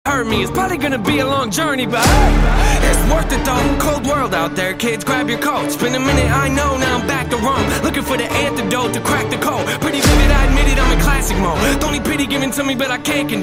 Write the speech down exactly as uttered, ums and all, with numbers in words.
hurt me. It's probably gonna be a long journey, but hey, it's worth it though. Cold world out there, kids, grab your coats. Been a minute, I know, now I'm back to Rome, looking for the antidote to crack the code. Pretty vivid, I admit it, I'm in classic mode. Don't need pity given to me, but I can't condone.